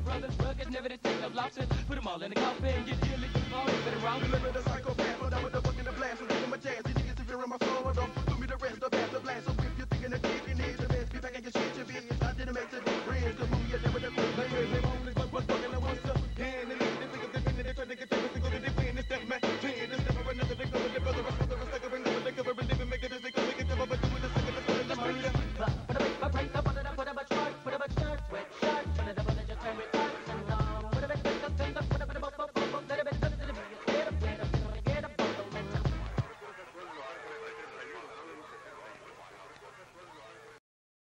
brothers, rugged, never to take up losses. Put them all in the coffin, get killed, get all better wrong. Deliver the psychopath, but I'm with the book in the blast, so give him a chance. These niggas interfere in my flow, I don't